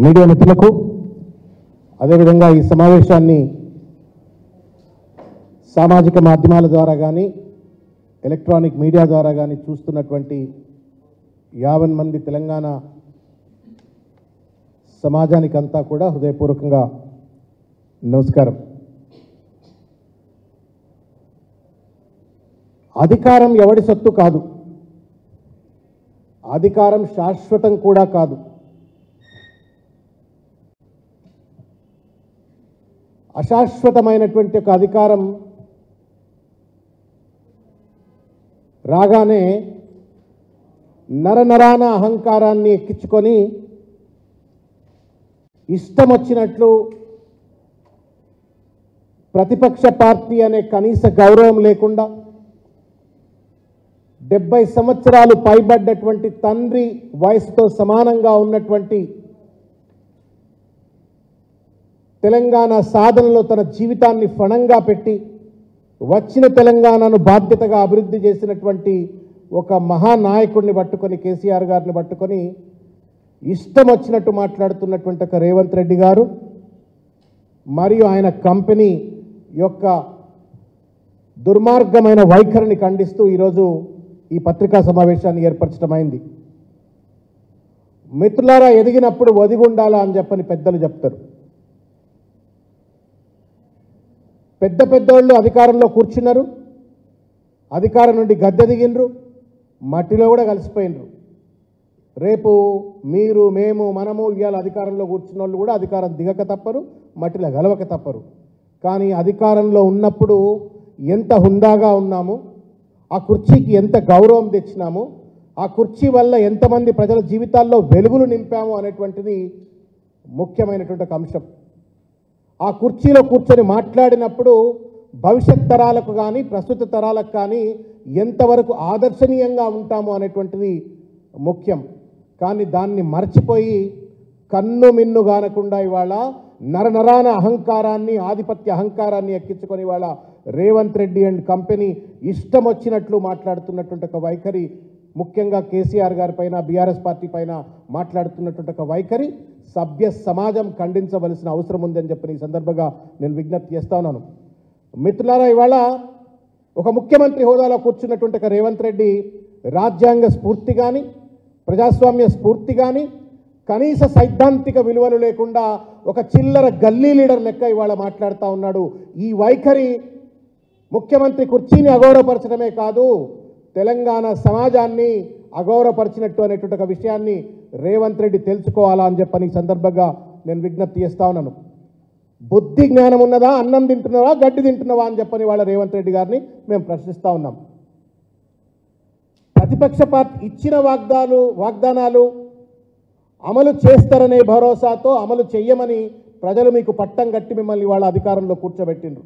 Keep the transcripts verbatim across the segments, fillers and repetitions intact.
Media మిత్రులకు అదేవిధంగా ఈ సమావేశాన్ని సామాజిక మాధ్యమాల ద్వారా కానీ ఎలక్ట్రానిక్ మీడియా ద్వారా కానీ చూస్తున్నటువంటి యాభై మంది తెలంగాణ సమాజానికంతా కూడా హృదయపూర్వకంగా నమస్కారం. అధికారం ఎవడి సొత్తు కాదు, అధికారం శాశ్వతం కూడా కాదు. అశాశ్వతమైనటువంటి ఒక అధికారం రాగానే నరనరాన అహంకారాన్ని ఎక్కించుకొని ఇష్టం వచ్చినట్లు ప్రతిపక్ష పార్టీ అనే కనీస గౌరవం లేకుండా డెబ్బై సంవత్సరాలు పైబడ్డటువంటి తండ్రి వయసుతో సమానంగా ఉన్నటువంటి తెలంగాణ సాధనలో తన జీవితాన్ని ఫణంగా పెట్టి వచ్చిన తెలంగాణను బాధ్యతగా అభివృద్ధి చేసినటువంటి ఒక మహానాయకుడిని పట్టుకొని కేసీఆర్ గారిని పట్టుకొని ఇష్టం వచ్చినట్టు మాట్లాడుతున్నటువంటి ఒక రేవంత్ రెడ్డి గారు మరియు ఆయన కంపెనీ యొక్క దుర్మార్గమైన వైఖరిని ఖండిస్తూ ఈరోజు ఈ పత్రికా సమావేశాన్ని ఏర్పరచడమైంది. మిత్రులారా, ఎదిగినప్పుడు ఒదిగుండాలా అని చెప్పని పెద్దలు చెప్తారు. పెద్ద పెద్దోళ్ళు అధికారంలో కూర్చున్నారు, అధికారం నుండి గద్దె దిగినరు, మట్టిలో కూడా కలిసిపోయినరు. రేపు మీరు మేము మనము ఇవాళ అధికారంలో కూర్చున్న వాళ్ళు కూడా అధికారం దిగక తప్పరు, మట్టిలో గలవక తప్పరు. కానీ అధికారంలో ఉన్నప్పుడు ఎంత హుందాగా ఉన్నాము, ఆ కుర్చీకి ఎంత గౌరవం తెచ్చినాము, ఆ కుర్చీ వల్ల ఎంతమంది ప్రజల జీవితాల్లో వెలుగులు నింపాము అనేటువంటిది ముఖ్యమైనటువంటి ఒక అంశం. ఆ కుర్చీలో కూర్చొని మాట్లాడినప్పుడు భవిష్యత్ తరాలకు కానీ ప్రస్తుత తరాలకు కానీ ఎంతవరకు ఆదర్శనీయంగా ఉంటాము అనేటువంటిది ముఖ్యం. కానీ దాన్ని మర్చిపోయి కన్ను మిన్ను గానకుండా ఇవాళ నరనరాన అహంకారాన్ని ఆధిపత్య అహంకారాన్ని ఎక్కించుకొని ఇవాళ రేవంత్ రెడ్డి అండ్ కంపెనీ ఇష్టం వచ్చినట్లు మాట్లాడుతున్నటువంటి ఒక వైఖరి, ముఖ్యంగా కేసీఆర్ గారి పైన బీఆర్ఎస్ పార్టీ పైన మాట్లాడుతున్నటువంటి ఒక వైఖరి సభ్య సమాజం ఖండించవలసిన అవసరం ఉందని చెప్పి ఈ సందర్భంగా నేను విజ్ఞప్తి చేస్తా ఉన్నాను. మిత్రులారా, ఇవాళ ఒక ముఖ్యమంత్రి హోదాలో కూర్చున్నటువంటి ఒక రేవంత్ రెడ్డి రాజ్యాంగ స్ఫూర్తి కానీ ప్రజాస్వామ్య స్ఫూర్తి కానీ కనీస సైద్ధాంతిక విలువలు లేకుండా ఒక చిల్లర గల్లీ లీడర్ లెక్క ఇవాళ మాట్లాడుతూ ఉన్నాడు. ఈ వైఖరి ముఖ్యమంత్రి కుర్చీని అగౌరవపరచడమే కాదు, తెలంగాణ సమాజాన్ని అగౌరవపరిచినట్టు అనేటువంటి ఒక విషయాన్ని రేవంత్ రెడ్డి తెలుసుకోవాలా అని చెప్పని ఈ సందర్భంగా నేను విజ్ఞప్తి చేస్తా ఉన్నాను. బుద్ధి జ్ఞానం ఉన్నదా, అన్నం తింటున్నావా, గడ్డి తింటున్నావా అని చెప్పని వాళ్ళ రేవంత్ రెడ్డి గారిని మేము ప్రశ్నిస్తూ ఉన్నాం. ప్రతిపక్ష పార్టీ ఇచ్చిన వాగ్దానాలు వాగ్దానాలు అమలు చేస్తారనే భరోసాతో అమలు చెయ్యమని ప్రజలు మీకు పట్టం కట్టి మిమ్మల్ని వాళ్ళ అధికారంలో కూర్చోబెట్టిండ్రు.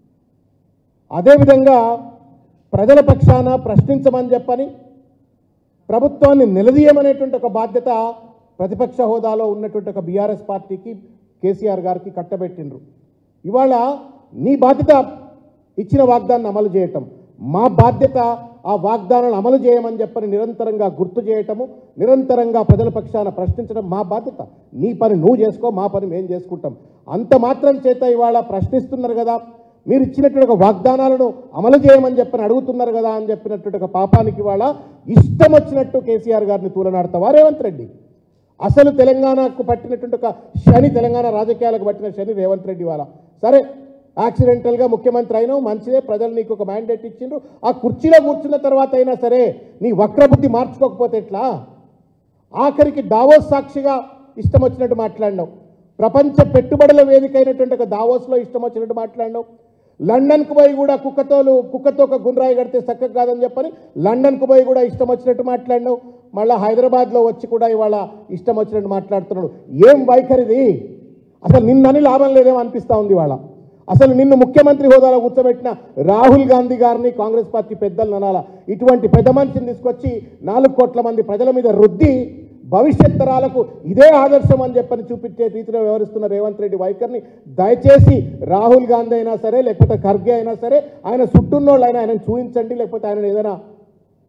అదేవిధంగా ప్రజల పక్షాన ప్రశ్నించమని చెప్పని ప్రభుత్వాన్ని నిలదీయమనేటువంటి ఒక బాధ్యత ప్రతిపక్ష హోదాలో ఉన్నటువంటి ఒక బీఆర్ఎస్ పార్టీకి కేసీఆర్ గారికి కట్టబెట్టిండ్రు. ఇవాళ నీ బాధ్యత ఇచ్చిన వాగ్దానాన్ని అమలు చేయటం, మా బాధ్యత ఆ వాగ్దానాలను అమలు చేయమని చెప్పని నిరంతరంగా గుర్తు చేయటము, నిరంతరంగా ప్రజల పక్షాన ప్రశ్నించడం మా బాధ్యత. నీ పని నువ్వు చేసుకో, మా పని మేము చేసుకుంటాం. అంత మాత్రం చేత ఇవాళ ప్రశ్నిస్తున్నారు కదా, మీరు ఇచ్చినటువంటి ఒక వాగ్దానాలను అమలు చేయమని చెప్పని అడుగుతున్నారు కదా అని చెప్పినటువంటి ఒక పాపానికి ఇవాళ ఇష్టం వచ్చినట్టు కేసీఆర్ గారిని తూలనాడతావా రేవంత్ రెడ్డి? అసలు తెలంగాణకు పట్టినటువంటి ఒక శని, తెలంగాణ రాజకీయాలకు పట్టిన శని రేవంత్ రెడ్డి వాళ్ళ. సరే, యాక్సిడెంటల్గా ముఖ్యమంత్రి అయినావు, మంచిదే, ప్రజలు నీకు ఒక మ్యాండేట్ ఇచ్చిండ్రు. ఆ కుర్చీలో కూర్చున్న తర్వాత అయినా సరే నీ వక్రబుద్ధి మార్చుకోకపోతే ఎట్లా? ఆఖరికి దావోస్ సాక్షిగా ఇష్టం వచ్చినట్టు మాట్లాడినావు, ప్రపంచ పెట్టుబడుల వేదిక అయినటువంటి ఒక దావోస్లో ఇష్టం వచ్చినట్టు మాట్లాడినావు. లండన్కు పోయి కూడా కుక్కతోలు కుక్కతో ఒక గుండ్రాయి కడితే చక్కగా కాదని చెప్పని లండన్కు పోయి కూడా ఇష్టం వచ్చినట్టు మాట్లాడినావు. మళ్ళీ హైదరాబాద్లో వచ్చి కూడా ఇవాళ ఇష్టం వచ్చినట్టు మాట్లాడుతున్నాడు. ఏం వైఖరిది? అసలు నిన్నని లాభం లేదేమో అనిపిస్తూ ఉంది ఇవాళ. అసలు నిన్ను ముఖ్యమంత్రి హోదాలో కూర్చోబెట్టిన రాహుల్ గాంధీ గారిని కాంగ్రెస్ పార్టీ పెద్దలు అనాలా? ఇటువంటి పెద్ద మనిషిని తీసుకొచ్చి నాలుగు కోట్ల మంది ప్రజల మీద రుద్ది భవిష్యత్ తరాలకు ఇదే ఆదర్శం అని చెప్పని చూపించే రీతిలో వ్యవహరిస్తున్న రేవంత్ రెడ్డి వైఖరిని దయచేసి రాహుల్ గాంధీ అయినా సరే, లేకపోతే ఖర్గే అయినా సరే, ఆయన చుట్టూన్నోళ్ళు అయినా ఆయన చూపించండి, లేకపోతే ఆయన ఏదైనా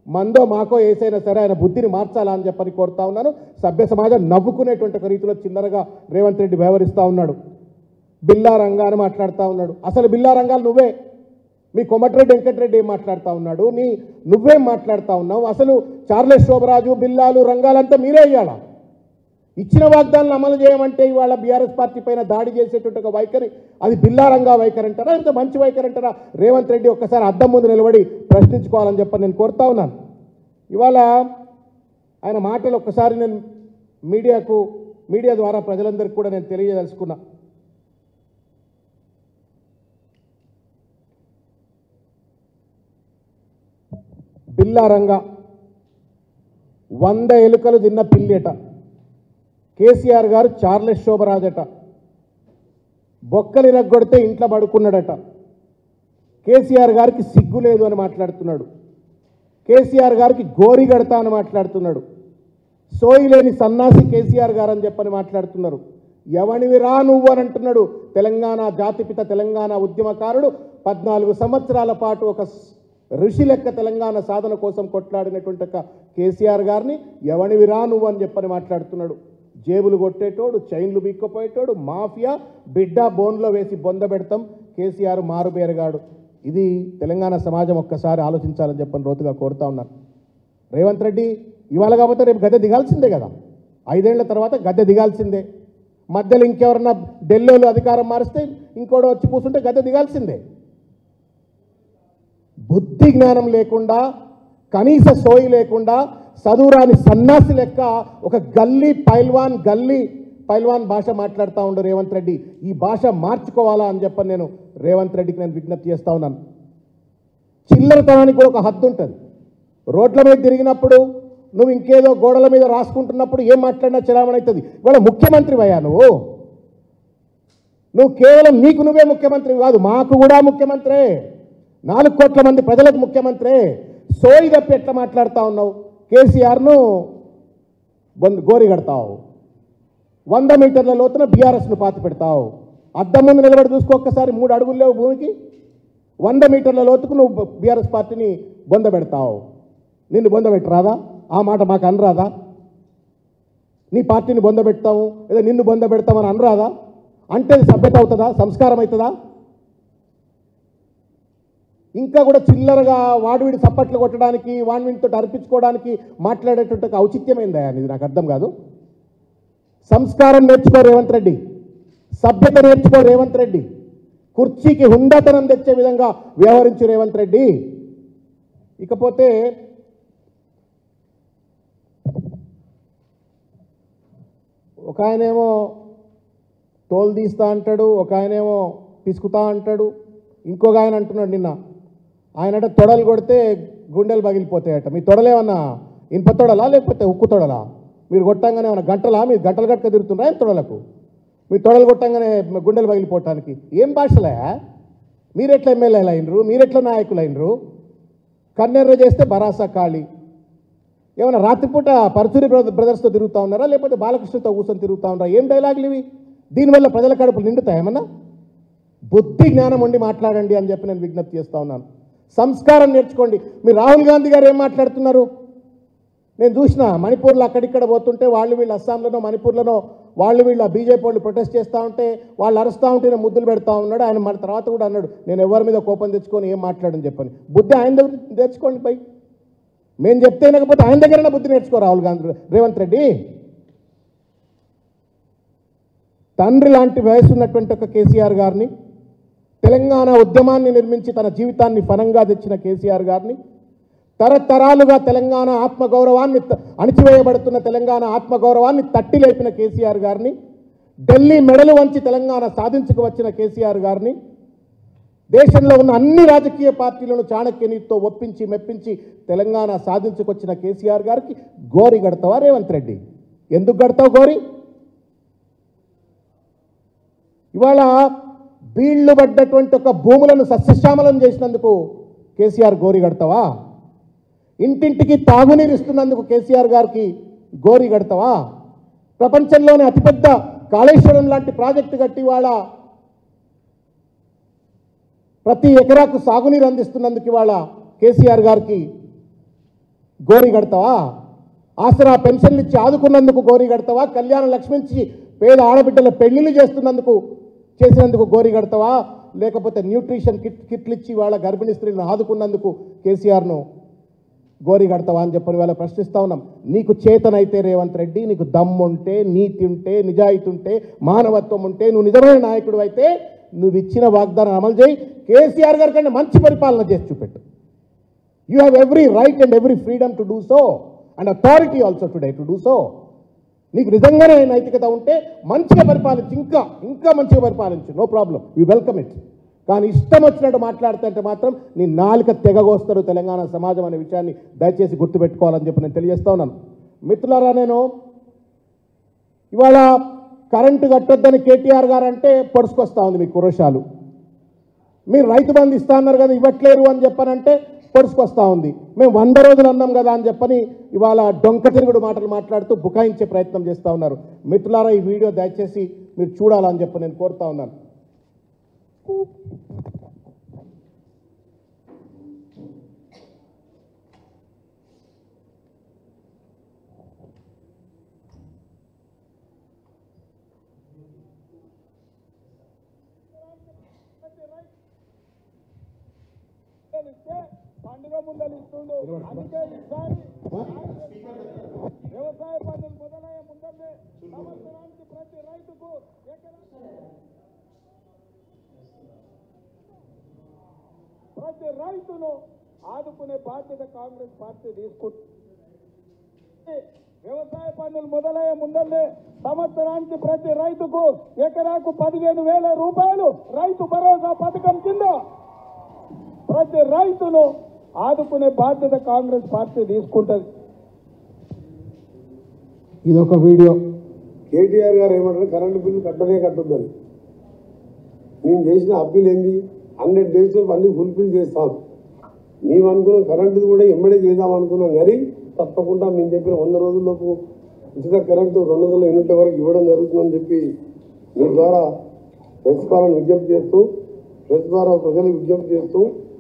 మందో మాకో ఏసైనా సరే ఆయన బుద్ధిని మార్చాలా అని చెప్పని కోరుతా ఉన్నాను. సభ్య సమాజం నవ్వుకునేటువంటి ఒక రీతిలో చిల్లరగా రేవంత్ రెడ్డి వ్యవహరిస్తూ ఉన్నాడు. బిల్లా రంగా అని మాట్లాడుతూ ఉన్నాడు. అసలు బిల్లా రంగాలు నువ్వే. మీ కొమటిరెడ్డి వెంకటరెడ్డి ఏం మాట్లాడుతూ ఉన్నాడు, నీ నువ్వేం మాట్లాడుతూ ఉన్నావు? అసలు చార్లెస్ శోభరాజు, బిల్లాలు, రంగాలంతా మీరే ఇవ్వాలా? ఇచ్చిన వాగ్దానాలను అమలు చేయమంటే ఇవాళ బీఆర్ఎస్ పార్టీ పైన దాడి చేసేటువంటి ఒక వైఖరి, అది బిల్లా రంగా వైఖరి అంటారా, ఇంత మంచి వైఖరి అంటారా? రేవంత్ రెడ్డి ఒక్కసారి అద్దం ముందు నిలబడి ప్రశ్నించుకోవాలని చెప్పి నేను కోరుతా ఉన్నాను. ఇవాళ ఆయన మాటలు ఒక్కసారి నేను మీడియాకు మీడియా ద్వారా ప్రజలందరికీ కూడా నేను తెలియదలుచుకున్నా. బిల్లా రంగా వంద ఎలుకలు తిన్న పిల్లేట, కేసీఆర్ గారు చార్లెస్ శోభరాజట, బొక్కలు ఇరగ్గొడితే ఇంట్లో పడుకున్నాడట, కేసీఆర్ గారికి సిగ్గు లేదు అని మాట్లాడుతున్నాడు, కేసీఆర్ గారికి గోరి గడతా అని మాట్లాడుతున్నాడు, సోయి లేని సన్నాసి కేసీఆర్ గారు అని చెప్పని మాట్లాడుతున్నారు. ఎవనివి రా నువ్వు అని అంటున్నాడు. తెలంగాణ జాతిపిత, తెలంగాణ ఉద్యమకారుడు, పద్నాలుగు సంవత్సరాల పాటు ఒక ఋషి లెక్క తెలంగాణ సాధన కోసం కొట్లాడినటువంటి ఒక కేసీఆర్ గారిని ఎవనివి రా నువ్వు అని చెప్పని మాట్లాడుతున్నాడు. జేబులు కొట్టేటోడు, చైన్లు బిక్కపోయేటోడు, మాఫియా, బిడ్డ బోన్లో వేసి బొంద పెడతాం, కేసీఆర్ మారుబేరగాడు. ఇది తెలంగాణ సమాజం ఒక్కసారి ఆలోచించాలని చెప్పని రోతుగా కోరుతా ఉన్నాను. రేవంత్ రెడ్డి ఇవాళ కాకపోతే రేపు గద్దె దిగాల్సిందే కదా, ఐదేళ్ల తర్వాత గద్దె దిగాల్సిందే. మధ్యలో ఇంకెవరన్నా ఢిల్లీలో అధికారం మారిస్తే ఇంకోటి వచ్చి కూర్చుంటే గద్దె దిగాల్సిందే. బుద్ధి జ్ఞానం లేకుండా, కనీస సోయి లేకుండా, చదువురాని సన్నాసి లెక్క ఒక గల్లీ పైల్వాన్ గల్లీ పైల్వాన్ భాష మాట్లాడుతూ ఉండు రేవంత్ రెడ్డి. ఈ భాష మార్చుకోవాలా అని చెప్పని నేను రేవంత్ రెడ్డికి నేను విజ్ఞప్తి చేస్తూ ఉన్నాను. చిల్లరతనానికి కూడా ఒక హద్దు ఉంటుంది. రోడ్ల మీద తిరిగినప్పుడు నువ్వు ఇంకేదో గోడల మీద రాసుకుంటున్నప్పుడు ఏం మాట్లాడినా చలామణి అవుతుంది. ఇవాళ ముఖ్యమంత్రి అయ్యా నువ్వు. నువ్వు కేవలం నీకు నువ్వే ముఖ్యమంత్రి కాదు, మాకు కూడా ముఖ్యమంత్రే, నాలుగు కోట్ల మంది ప్రజలకు ముఖ్యమంత్రే. సోయి తప్పి ఎట్లా మాట్లాడుతూ ఉన్నావు? కేసీఆర్ను బొంద గోరి కడతావు, వంద మీటర్ల లోతున బీఆర్ఎస్ను పాతి పెడతావు. అద్దం ముందు నిలబడి చూసుకో ఒక్కసారి, మూడు అడుగులు లేవు భూమికి, వంద మీటర్ల లోతుకు నువ్వు బీఆర్ఎస్ పార్టీని బొంద పెడతావు. నిన్ను బొంద పెట్టరాదా? ఆ మాట మాకు అనరాదా? నీ పార్టీని బొంద పెడతాము లేదా నిన్ను బొంద పెడతామని అనరాదా? అంటే సభ్యత అవుతుందా, సంస్కారం అవుతుందా? ఇంకా కూడా చిల్లరగా వాడివిడి సప్పట్లు కొట్టడానికి, వాడివిడితో అర్పించుకోవడానికి మాట్లాడేటువంటి ఒక ఔచిత్యమైందా? ఇది నాకు అర్థం కాదు. సంస్కారం నేర్చుకో రేవంత్ రెడ్డి, సభ్యత నేర్చుకో రేవంత్ రెడ్డి, కుర్చీకి హుందాతనం తెచ్చే విధంగా వ్యవహరించు రేవంత్ రెడ్డి. ఇకపోతే ఒక ఆయనేమో తోలు తీస్తా అంటాడు, ఒక ఆయనేమో పిసుకుతా అంటాడు, ఇంకొక ఆయన అంటున్నాడు నిన్న, ఆయనట తొడలు కొడితే గుండెలు పగిలిపోతాయట. మీ తొడలేమన్నా ఇనుప తొడలా లేకపోతే ఉక్కు తొడలా? మీరు కొట్టంగానే ఏమన్నా గంటలా? మీరు గంటలు గట్క తిరుగుతున్నారా ఏం తొడలకు? మీ తొడలు కొట్టంగానే గుండెలు పగిలిపోవటానికి ఏం భాషలే? మీరెట్లా ఎమ్మెల్యేలు అయినరు, మీరెట్లా నాయకులు అయినరు? కన్నెర్ర చేస్తే బరాసా ఖాళీ. ఏమన్నా రాత్రిపూట పరచూరి బ్రదర్స్తో తిరుగుతూ ఉన్నారా లేకపోతే బాలకృష్ణతో కూర్చొని తిరుగుతూ ఉన్నారా? ఏం డైలాగులు ఇవి? దీనివల్ల ప్రజల కడుపులు నిండుతాయి ఏమన్నా? బుద్ధి జ్ఞానం ఉండి మాట్లాడండి అని చెప్పి నేను విజ్ఞప్తి చేస్తూ ఉన్నాను. సంస్కారం నేర్చుకోండి. మీరు రాహుల్ గాంధీ గారు ఏం మాట్లాడుతున్నారు? నేను చూసిన మణిపూర్లో అక్కడిక్కడ పోతుంటే వాళ్ళు వీళ్ళు అస్సాంలోనో మణిపూర్లోనో వాళ్ళు వీళ్ళు బీజేపీ వాళ్ళు ప్రొటెస్ట్ చేస్తూ ఉంటే వాళ్ళు అరుస్తూ ఉంటే నేను ముద్దులు పెడతా ఉన్నాడు. ఆయన మన తర్వాత కూడా అన్నాడు నేను ఎవరి మీద కోపం తెచ్చుకొని ఏం మాట్లాడని చెప్పని. బుద్ధి ఆయన దగ్గర తెచ్చుకోండి పై. మేము చెప్తే లేకపోతే ఆయన దగ్గరైనా బుద్ధి నేర్చుకో రాహుల్ గాంధీ రేవంత్ రెడ్డి. తండ్రి లాంటి వయసు ఉన్నటువంటి ఒక కేసీఆర్ గారిని, తెలంగాణ ఉద్యమాన్ని నిర్మించి తన జీవితాన్ని ఫలంగా తెచ్చిన కేసీఆర్ గారిని, తరతరాలుగా తెలంగాణ ఆత్మగౌరవాన్ని అణిచివేయబడుతున్న తెలంగాణ ఆత్మగౌరవాన్ని తట్టి లేపిన కేసీఆర్ గారిని, ఢిల్లీ మెడలు వంచి తెలంగాణ సాధించుకు వచ్చిన కేసీఆర్ గారిని, దేశంలో ఉన్న అన్ని రాజకీయ పార్టీలను చాణక్యనీతితో ఒప్పించి మెప్పించి తెలంగాణ సాధించుకొచ్చిన కేసీఆర్ గారికి గోరి గడతావా రేవంత్ రెడ్డి? ఎందుకు గడతావు గోరి? ఇవాళ బీళ్లు పడ్డటువంటి ఒక భూములను సస్యశ్యామలం చేసినందుకు కేసీఆర్ గోరి గడతావా? ఇంటింటికి తాగునీరు ఇస్తున్నందుకు కేసీఆర్ గారికి గోరి గడతావా? ప్రపంచంలోనే అతిపెద్ద కాళేశ్వరం లాంటి ప్రాజెక్టు కట్టి వాళ్ళ ప్రతి ఎకరాకు సాగునీరు అందిస్తున్నందుకు ఇవాళ కేసీఆర్ గారికి గోరి కడతావా? ఆసరా పెన్షన్లు ఇచ్చి ఆదుకున్నందుకు గోరి కడతావా? కళ్యాణ లక్ష్మి ఇచ్చి పేద ఆడబిడ్డల పెళ్లిళ్ళు చేస్తున్నందుకు చేసినందుకు గోరి కడతావా? లేకపోతే న్యూట్రిషన్ కిట్ కిట్లు ఇచ్చి వాళ్ళ గర్భిణీ స్త్రీలను ఆదుకున్నందుకు కేసీఆర్ను గోరి కడతావా అని చెప్పని వాళ్ళ ప్రశ్నిస్తూ ఉన్నాం. నీకు చేతనైతే రేవంత్ రెడ్డి, నీకు దమ్ముంటే, నీతి ఉంటే, నిజాయితీ ఉంటే, మానవత్వం ఉంటే, నువ్వు నిజమైన నాయకుడు అయితే నువ్వు ఇచ్చిన వాగ్దానం అమలు చేయి. కేసీఆర్ గారి కంటే మంచి పరిపాలన చేసి చూపెట్టు. You have every right and every freedom to do so and authority also today to do so. నీకు నిజంగానే నైతికత ఉంటే మంచిగా పరిపాలించు, ఇంకా ఇంకా మంచిగా పరిపాలించు, no problem, we welcome it. కానీ ఇష్టం వచ్చినట్టు మాట్లాడుతుంటే మాత్రం నీ నాలుక తెగగోస్తారు తెలంగాణ సమాజం అనే విషయాన్ని దయచేసి గుర్తుపెట్టుకోవాలని చెప్పి నేను తెలియజేస్తా ఉన్నాను. మిత్రులారా, నేను ఇవాళ కరెంటు కట్టొద్దని కేటీఆర్ గారు అంటే పొడుచుకొస్తా ఉంది మీ కురశాలు. మీరు రైతు బంధు ఇస్తా అన్నారు కదా, ఇవ్వట్లేరు అని చెప్పనంటే పొడుచుకొస్తా ఉంది. మేము వంద రోజులు అన్నాం కదా అని చెప్పని ఇవాళ డొంక తిరుగుడు మాటలు మాట్లాడుతూ బుకాయించే ప్రయత్నం చేస్తూ ఉన్నారు. మిత్రులారా, ఈ వీడియో దయచేసి మీరు చూడాలని చెప్పి నేను కోరుతా ఉన్నాను. పండుగ ముందలు ఇస్తుండు. అందుకే ఈసారి వ్యవసాయ పనులు మొదలయ్యే ముందరే సంవత్సరానికి ప్రతి రైతుకు ప్రతి రైతును ఆదుకునే బాధ్యత కాంగ్రెస్ పార్టీ తీసుకుంటుంది. వ్యవసాయ పనులు మొదలయ్యే ముందరే సంవత్సరానికి ప్రతి రైతుకు ఎకరాకు పదిహేను వేల రూపాయలు రైతు భరోసా పథకం కింద ప్రతి రైతును ఆదుకునే బాధ్యత కాంగ్రెస్ పార్టీ తీసుకుంటుంది. ఇదొక వీడియో. కేటీఆర్ గారు ఏమంటారు, కరెంటు బిల్లు కట్టనే కట్టొద్దని. మేము చేసిన అప్పీల్ ఏంది, హండ్రెడ్ డేస్ అన్ని ఫుల్ఫిల్ చేస్తాం. మేము అనుకున్నాం కరెంటు కూడా ఎమ్మడే చేద్దాం అనుకున్నాం, కానీ తప్పకుండా మేము చెప్పిన వంద రోజుల్లోపు ఉచిత కరెంటు రెండు వందల యూనిట్ల వరకు ఇవ్వడం జరుగుతుందని చెప్పి మీ ద్వారా ప్రెస్ ద్వారా విజ్ఞప్తి చేస్తూ ప్రెస్ ద్వారా ప్రజలకు విజ్ఞప్తి చేస్తూ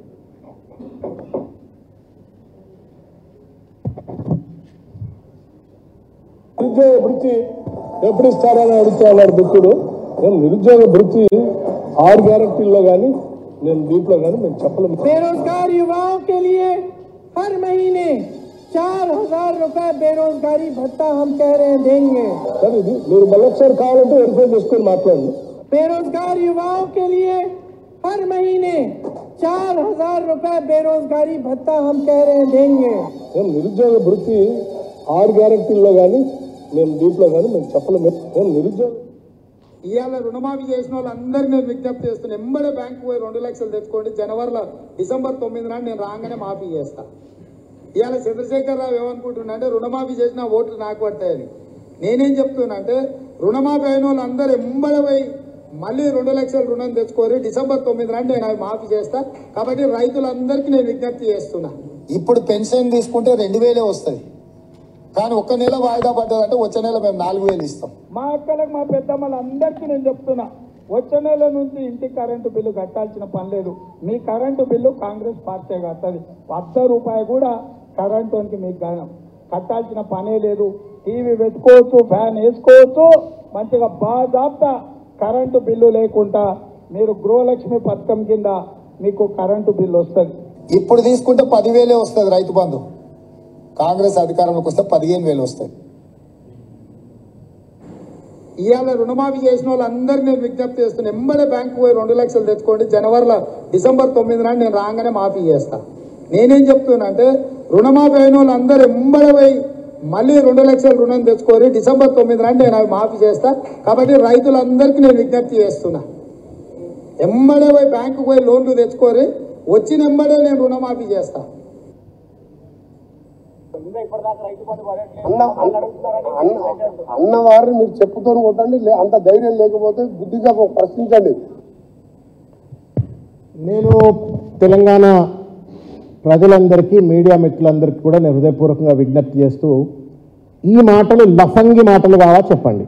నిరుద్యోగ వృత్తి ఎప్పుడు ఇస్తారని అడుగుతున్నాడు మిత్రుడు. నేను నిరుద్యోగ వృత్తి ఆరు గ్యారెంటీల్లో కానీ నేను దీంట్లో కానీ మేము చెప్పలేము. बेरोजगार युवाओं के लिए हर महीने चार हजार रुपए बेरोजगारी भत्ता हम कह रहे हैं देंगे. सर ఇది మీరు మళ్ళొకసారి కావాలంటే వెరిఫై చేసుకొని మాట్లాడండి. बेरोजगार युवाओं के लिए हर महीने चार हजार रुपए बेरोजगारी भत्ता हम कह रहे हैं देंगे. నేను నిరుద్యోగ వృత్తి ఆరు గ్యారెంటీల్లో కానీ నేను దీంట్లో కానీ మేము చెప్పలేము. నేను నిరుద్యోగ ఇవాళ రుణమాఫీ చేసిన వాళ్ళందరికీ నేను విజ్ఞప్తి చేస్తున్నాను. ఎంబడే బ్యాంకు పోయి రెండు లక్షలు తెచ్చుకోండి. జనవరిలో డిసెంబర్ తొమ్మిది నాడు నేను రాగానే మాఫీ చేస్తా. ఇవాళ చంద్రశేఖర్ రావు ఏమనుకుంటున్నా అంటే రుణమాఫీ చేసిన ఓట్లు నాకు పడతాయని. నేనేం చెప్తున్నా అంటే రుణమాఫీ అయిన వాళ్ళందరూ ఎంబడే పోయి మళ్ళీ రెండు లక్షల రుణం తెచ్చుకోరి. డిసెంబర్ తొమ్మిది నాడు నేను అవి మాఫీ చేస్తా. కాబట్టి రైతులందరికీ నేను విజ్ఞప్తి చేస్తున్నా. ఇప్పుడు పెన్షన్ తీసుకుంటే రెండు వేలే వస్తుంది, కానీ ఒక్క నెల వాయిదా పడ్డదంటే వచ్చే నెల మేము నాలుగు వేలు ఇస్తాం. మా అక్కలకు మా పెద్దమ్మలందరికీ నేను చెప్తున్నా, వచ్చే నెల నుంచి ఇంటికి కరెంటు బిల్లు కట్టాల్సిన పని లేదు. మీ కరెంటు బిల్లు కాంగ్రెస్ పార్టీ కట్టదు. వద్ద రూపాయి కూడా కరెంటుకి మీకు గానం కట్టాల్సిన పనే లేదు. టీవీ పెట్టుకోవచ్చు, ఫ్యాన్ వేసుకోవచ్చు, మంచిగా బాజాబ్తా కరెంటు బిల్లు లేకుండా మీరు గృహలక్ష్మి పథకం కింద మీకు కరెంటు బిల్లు వస్తుంది. ఇప్పుడు తీసుకుంటే పదివేలే వస్తుంది రైతు బంధు. కాంగ్రెస్ అధికారంలోకి వస్తే పదిహేను వేలు వస్తాయి. ఇవాళ రుణమాఫీ చేసిన వాళ్ళందరికీ నేను విజ్ఞప్తి చేస్తున్నా. ఎంబడే బ్యాంకు పోయి రెండు లక్షలు తెచ్చుకోండి. జనవరిలో డిసెంబర్ తొమ్మిది నాడు నేను రాగానే మాఫీ చేస్తా. నేనేం చెప్తున్నా అంటే రుణమాఫీ అయిన వాళ్ళందరూ ఎంబడే పోయి మళ్ళీ రెండు లక్షల రుణం తెచ్చుకోరి. డిసెంబర్ తొమ్మిది నాడు నేను అవి మాఫీ చేస్తా. కాబట్టి రైతులందరికీ నేను విజ్ఞప్తి చేస్తున్నా, ఎంబడే పోయి బ్యాంకు పోయి లోన్లు తెచ్చుకోరి. వచ్చిన ఎంబడే నేను రుణమాఫీ చేస్తా. అన్నవారిని మీరు చెప్పుతో కొట్టండి, అంత ధైర్యం లేకపోతే బుద్ధిగా ప్రశ్నించండి. నేను తెలంగాణ ప్రజలందరికీ, మీడియా మిత్రులందరికీ కూడా నేను హృదయపూర్వకంగా విజ్ఞప్తి చేస్తూ, ఈ మాటలు లఫంగి మాటలు కావా చెప్పండి,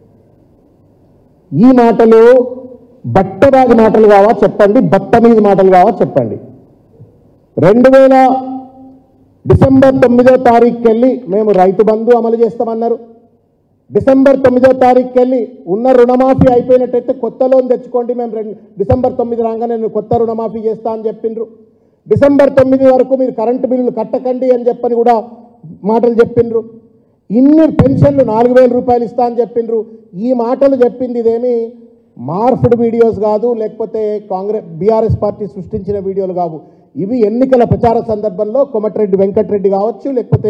ఈ మాటలు బట్టరాజు మాటలు కావా చెప్పండి, బట్ట మీద మాటలు కావా చెప్పండి. రెండు వేల డిసెంబర్ తొమ్మిదో తారీఖుకి వెళ్ళి మేము రైతు బంధు అమలు చేస్తామన్నారు. డిసెంబర్ తొమ్మిదో తారీఖుకి వెళ్ళి ఉన్న రుణమాఫీ అయిపోయినట్టయితే కొత్త లోన్ తెచ్చుకోండి, మేము రెండు డిసెంబర్ తొమ్మిది రాగానే నేను కొత్త రుణమాఫీ చేస్తా అని చెప్పిండ్రు. డిసెంబర్ తొమ్మిది వరకు మీరు కరెంటు బిల్లులు కట్టకండి అని చెప్పని కూడా మాటలు చెప్పిండ్రు. ఇన్ని పెన్షన్లు నాలుగు వేల రూపాయలు ఇస్తా అని చెప్పిండ్రు. ఈ మాటలు చెప్పింది ఇదేమి మార్ఫ్డ్ వీడియోస్ కాదు, లేకపోతే కాంగ్రెస్ బీఆర్ఎస్ పార్టీ సృష్టించిన వీడియోలు కావు. ఇవి ఎన్నికల ప్రచార సందర్భంలో కోమటిరెడ్డి వెంకటరెడ్డి కావచ్చు, లేకపోతే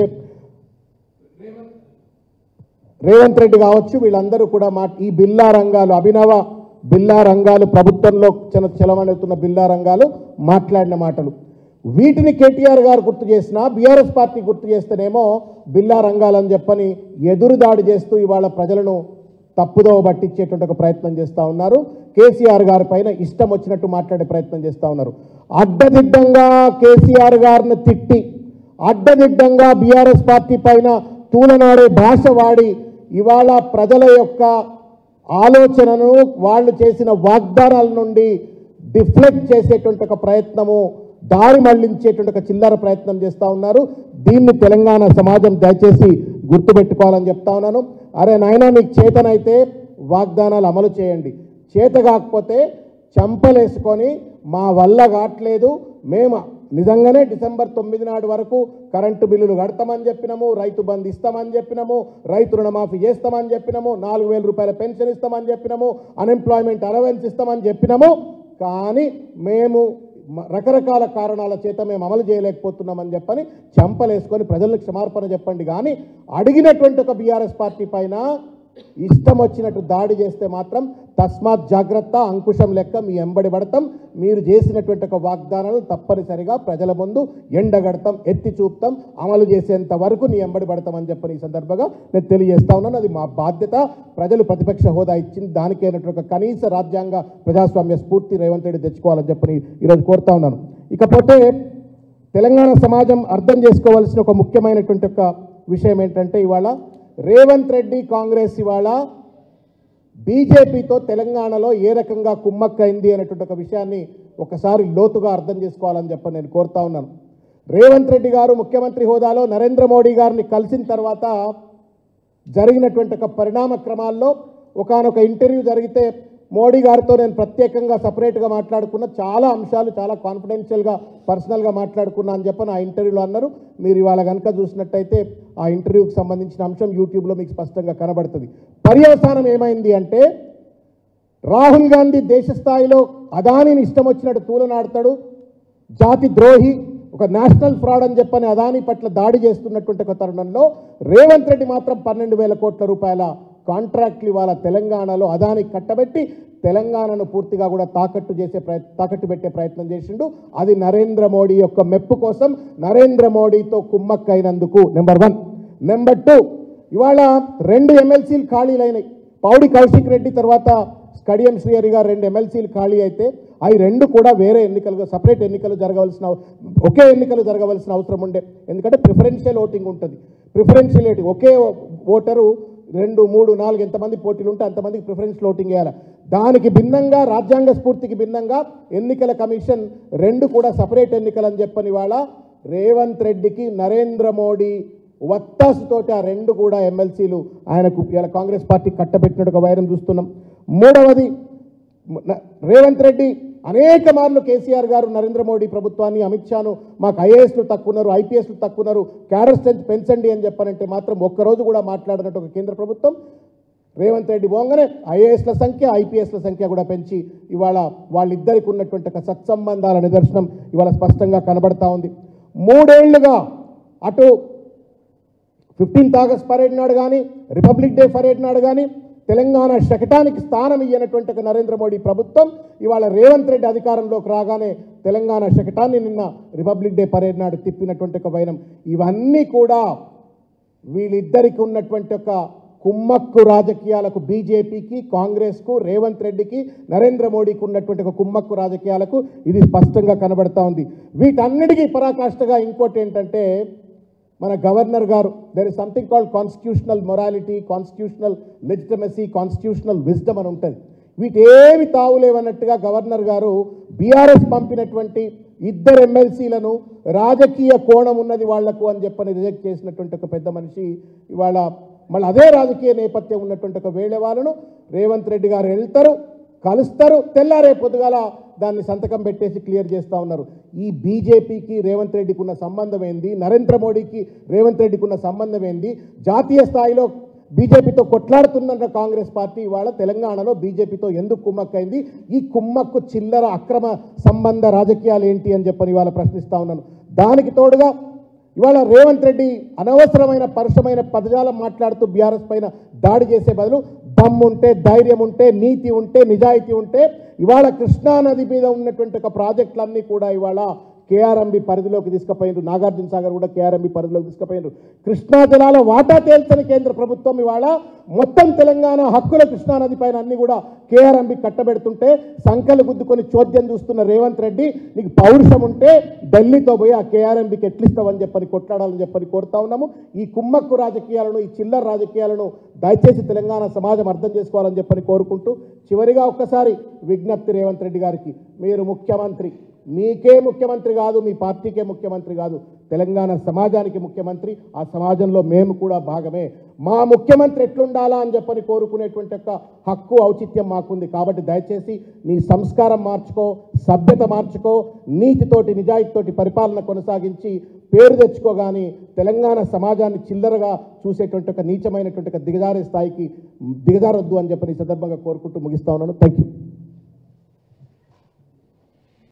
రేవంత్ రెడ్డి కావచ్చు, వీళ్ళందరూ కూడా మా ఈ బిల్లా రంగాలు, అభినవ బిల్లా రంగాలు, ప్రభుత్వంలో చల చలమవుతున్న బిల్లా రంగాలు మాట్లాడిన మాటలు. వీటిని కేటీఆర్ గారు గుర్తు చేసినా బీఆర్ఎస్ పార్టీ గుర్తు చేస్తేనేమో బిల్లా రంగాలని చెప్పని ఎదురుదాడి చేస్తూ ఇవాళ ప్రజలను తప్పుదోవ పట్టించేటువంటి ఒక ప్రయత్నం చేస్తూ ఉన్నారు. కేసీఆర్ గారి పైన ఇష్టం వచ్చినట్టు మాట్లాడే ప్రయత్నం చేస్తూ ఉన్నారు. అడ్డదిడ్డంగా కేసీఆర్ గారిని తిట్టి, అడ్డదిడ్డంగా బీఆర్ఎస్ పార్టీ పైన తూలనాడే భాష వాడి ఇవాళ ప్రజల యొక్క ఆలోచనను, వాళ్ళు చేసిన వాగ్దానాల నుండి డిఫ్లెక్ట్ చేసేటువంటి ఒక ప్రయత్నము, దారి మళ్లించేటువంటి ఒక చిల్లర ప్రయత్నం చేస్తూ ఉన్నారు. దీన్ని తెలంగాణ సమాజం దయచేసి గుర్తుపెట్టుకోవాలని చెప్తా ఉన్నాను. అరే నాయనా, మీకు చేతనైతే వాగ్దానాలు అమలు చేయండి, చేత కాకపోతే చంపలేసుకొని మా వల్ల కావట్లేదు, మేము నిజంగానే డిసెంబర్ తొమ్మిది నాడు వరకు కరెంటు బిల్లులు కడతామని చెప్పినాము, రైతు బంధు ఇస్తామని చెప్పినాము, రైతు రుణమాఫీ చేస్తామని చెప్పినాము, నాలుగు వేల రూపాయల పెన్షన్ ఇస్తామని చెప్పినాము, అన్ఎంప్లాయ్మెంట్ అలవెన్స్ ఇస్తామని చెప్పినాము, కానీ మేము రకరకాల కారణాల చేత మేము అమలు చేయలేకపోతున్నామని చెప్పని చంపలేసుకొని ప్రజలకు క్షమార్పణ చెప్పండి. కానీ అడిగినటువంటి ఒక బీఆర్ఎస్ పార్టీ పైన ఇష్టం వచ్చినట్టు దాడి చేస్తే మాత్రం తస్మాత్ జాగ్రత్త, అంకుశం లెక్క మీ ఎంబడి పడతాం. మీరు చేసినటువంటి ఒక వాగ్దానాలు తప్పనిసరిగా ప్రజల ముందు ఎండగడతాం, ఎత్తి చూపుతాం, అమలు చేసేంత వరకు నీ ఎంబడి పడతామని చెప్పని ఈ సందర్భంగా నేను తెలియజేస్తా ఉన్నాను. అది మా బాధ్యత. ప్రజలు ప్రతిపక్ష హోదా ఇచ్చింది, దానికి అయినటువంటి ఒక కనీస రాజ్యాంగ ప్రజాస్వామ్య స్ఫూర్తి రేవంత్ రెడ్డి తెచ్చుకోవాలని చెప్పని ఈరోజు కోరుతా ఉన్నాను. ఇకపోతే తెలంగాణ సమాజం అర్థం చేసుకోవాల్సిన ఒక ముఖ్యమైనటువంటి ఒక విషయం ఏంటంటే, ఇవాళ రేవంత్ రెడ్డి కాంగ్రెస్ ఇవాళ బీజేపీతో తెలంగాణలో ఏ రకంగా కుమ్మక్కైంది అనేటువంటి ఒక విషయాన్ని ఒకసారి లోతుగా అర్థం చేసుకోవాలని చెప్పి నేను కోరుతా ఉన్నాను. రేవంత్ రెడ్డి గారు ముఖ్యమంత్రి హోదాలో నరేంద్ర మోడీ గారిని కలిసిన తర్వాత జరిగినటువంటి ఒక పరిణామ క్రమాల్లో ఒకానొక ఇంటర్వ్యూ జరిగితే మోడీ గారితో నేను ప్రత్యేకంగా సపరేట్గా మాట్లాడుకున్న, చాలా అంశాలు చాలా కాన్ఫిడెన్షియల్గా పర్సనల్గా మాట్లాడుకున్నా అని చెప్పని ఆ ఇంటర్వ్యూలో అన్నారు. మీరు ఇవాళ కనుక చూసినట్టయితే ఆ ఇంటర్వ్యూకి సంబంధించిన అంశం యూట్యూబ్లో మీకు స్పష్టంగా కనబడుతుంది. పర్యవసానం ఏమైంది అంటే, రాహుల్ గాంధీ దేశ స్థాయిలో అదానీని ఇష్టం వచ్చినట్టు తూలనాడతాడు, జాతి ద్రోహి, ఒక నేషనల్ ఫ్రాడ్ అని చెప్పని అదానీ పట్ల దాడి చేస్తున్నటువంటి ఒక తరుణంలో రేవంత్ రెడ్డి మాత్రం పన్నెండు వేల కోట్ల రూపాయల కాంట్రాక్ట్లు ఇవాళ తెలంగాణలో అదానికి కట్టబెట్టి తెలంగాణను పూర్తిగా కూడా తాకట్టు చేసే ప్రయత్ తాకట్టు పెట్టే ప్రయత్నం చేసిండు. అది నరేంద్ర మోడీ యొక్క మెప్పు కోసం, నరేంద్ర మోడీతో కుమ్మక్కైనందుకు నెంబర్ వన్. నెంబర్ టూ, ఇవాళ రెండు ఎమ్మెల్సీలు ఖాళీలైనాయి. పౌడి కౌశిక్ రెడ్డి తర్వాత కడియం శ్రీహరి గారు రెండు ఎమ్మెల్సీలు ఖాళీ అయితే అవి రెండు కూడా వేరే ఎన్నికలుగా సపరేట్ ఎన్నికలు జరగవలసిన, ఒకే ఎన్నికలు జరగవలసిన అవసరం ఉండే. ఎందుకంటే ప్రిఫరెన్షియల్ ఓటింగ్ ఉంటుంది. ప్రిఫరెన్షియల్ ఓటింగ్ ఒకే ఓటరు రెండు మూడు నాలుగు ఎంతమంది పోటీలు ఉంటే అంతమందికి ప్రిఫరెన్షియల్ ఓటింగ్ వేయాలి. దానికి భిన్నంగా, రాజ్యాంగ స్ఫూర్తికి భిన్నంగా ఎన్నికల కమిషన్ రెండు కూడా సపరేట్ ఎన్నికలు అని చెప్పని వాళ్ళ రేవంత్ రెడ్డికి నరేంద్ర మోడీ వత్తాసుతోటి ఆ రెండు కూడా ఎమ్మెల్సీలు ఆయనకు ఇలా కాంగ్రెస్ పార్టీ కట్టబెట్టినట్టు ఒక వైరం చూస్తున్నాం. మూడవది, రేవంత్ రెడ్డి అనేక మార్లు కేసీఆర్ గారు నరేంద్ర మోడీ ప్రభుత్వాన్ని, అమిత్ షాను మాకు ఐఏఎస్లు తక్కువన్నారు, ఐపీఎస్లు తక్కువన్నారు, క్యాడర్ స్ట్రెంత్ పెంచండి అని చెప్పారంటే మాత్రం ఒక్కరోజు కూడా మాట్లాడినట్టు ఒక కేంద్ర ప్రభుత్వం రేవంత్ రెడ్డి పోగానే ఐఏఎస్ల సంఖ్య, ఐపీఎస్ల సంఖ్య కూడా పెంచి ఇవాళ వాళ్ళిద్దరికి ఉన్నటువంటి ఒక సత్సంబంధాల నిదర్శనం ఇవాళ స్పష్టంగా కనబడతా ఉంది. మూడేళ్లుగా అటు ఫిఫ్టీన్త్ ఆగస్ట్ పరేడ్ నాడు కానీ, రిపబ్లిక్ డే పరేడ్ నాడు కానీ తెలంగాణ శకటానికి స్థానం ఇయ్యనటువంటి ఒక నరేంద్ర మోడీ ప్రభుత్వం ఇవాళ రేవంత్ రెడ్డి అధికారంలోకి రాగానే తెలంగాణ శకటాన్ని నిన్న రిపబ్లిక్ డే పరేడ్ నాడు తిప్పినటువంటి ఒక వైనం. ఇవన్నీ కూడా వీళ్ళిద్దరికి ఉన్నటువంటి ఒక కుమ్మక్కు రాజకీయాలకు, బీజేపీకి, కాంగ్రెస్కు, రేవంత్ రెడ్డికి, నరేంద్ర మోడీకి ఉన్నటువంటి ఒక కుమ్మక్కు రాజకీయాలకు ఇది స్పష్టంగా కనబడతా ఉంది. వీటన్నిటికీ పరాకాష్ఠగా ఇంకోటి ఏంటంటే, మన గవర్నర్ గారు, there is something called constitutional morality, constitutional legitimacy, constitutional wisdom అని ఉంటుంది. వీటేమి తావులేవన్నట్టుగా గవర్నర్ గారు బీఆర్ఎస్ పంపినటువంటి ఇద్దరు ఎమ్మెల్సీలను రాజకీయ కోణం ఉన్నది వాళ్లకు అని చెప్పని రిజెక్ట్ చేసినటువంటి ఒక పెద్ద మనిషి ఇవాళ మళ్ళీ అదే రాజకీయ నేపథ్యం ఉన్నటువంటి ఒక వేళ వాళ్ళను రేవంత్ రెడ్డి గారు వెళ్తారు, కలుస్తారు, తెల్లారే పొద్దుగాల దాన్ని సంతకం పెట్టేసి క్లియర్ చేస్తూ ఉన్నారు. ఈ బీజేపీకి రేవంత్ రెడ్డికి ఉన్న సంబంధం ఏంది, నరేంద్ర మోడీకి రేవంత్ రెడ్డికి ఉన్న సంబంధం ఏంది, జాతీయ స్థాయిలో బీజేపీతో కొట్లాడుతున్న కాంగ్రెస్ పార్టీ ఇవాళ తెలంగాణలో బీజేపీతో ఎందుకు కుమ్మక్కైంది, ఈ కుమ్మక్కు చిల్లర అక్రమ సంబంధ రాజకీయాలు ఏంటి అని చెప్పని ఇవాళ ప్రశ్నిస్తూ ఉన్నాను. దానికి తోడుగా ఇవాళ రేవంత్ రెడ్డి అనవసరమైన పరుషమైన పదజాలం మాట్లాడుతూ బీఆర్ఎస్ పైన దాడి చేసే బదులు దమ్ముంటే, ధైర్యం ఉంటే, నీతి ఉంటే, నిజాయితీ ఉంటే ఇవాళ కృష్ణానది మీద ఉన్నటువంటి ఒక ప్రాజెక్టులన్నీ కూడా ఇవాళ కేఆర్ఎంబి పరిధిలోకి తీసుకుపోయినారు. నాగార్జున సాగర్ కూడా కేఆర్ఎంబి పరిధిలోకి తీసుకుపోయినారు. కృష్ణా జలాల వాటా తేల్చని కేంద్ర ప్రభుత్వం ఇవాళ మొత్తం తెలంగాణ హక్కుల కృష్ణానది పైన అన్ని కూడా కేఆర్ఎంబి కట్టబెడుతుంటే సంకలు గుద్దుకొని చోద్యం చూస్తున్న రేవంత్ రెడ్డి, నీకు పౌరుషం ఉంటే ఢిల్లీతో పోయి ఆ కేఆర్ఎంబికి ఎట్లిస్తావని చెప్పని కొట్లాడాలని చెప్పని కోరుతా ఉన్నాము. ఈ కుమ్మక్కు రాజకీయాలను, ఈ చిల్లర రాజకీయాలను దయచేసి తెలంగాణ సమాజం అర్థం చేసుకోవాలని చెప్పని కోరుకుంటూ చివరిగా ఒక్కసారి విజ్ఞప్తి రేవంత్ రెడ్డి గారికి, మీరు ముఖ్యమంత్రి, మీకే ముఖ్యమంత్రి కాదు, మీ పార్టీకే ముఖ్యమంత్రి కాదు, తెలంగాణ సమాజానికి ముఖ్యమంత్రి. ఆ సమాజంలో మేము కూడా భాగమే. మా ముఖ్యమంత్రి ఎట్లుండాలా అని చెప్పని కోరుకునేటువంటి యొక్క హక్కు, ఔచిత్యం మాకుంది. కాబట్టి దయచేసి నీ సంస్కారం మార్చుకో, సభ్యత మార్చుకో, నీతితోటి నిజాయితీతోటి పరిపాలన కొనసాగించి పేరు తెచ్చుకోగాని తెలంగాణ సమాజాన్ని చిల్లరగా చూసేటువంటి ఒక నీచమైనటువంటి ఒక దిగజారే స్థాయికి దిగజారొద్దు అని చెప్పని ఈ సందర్భంగా కోరుకుంటూ ముగిస్తా ఉన్నాను. Thank you.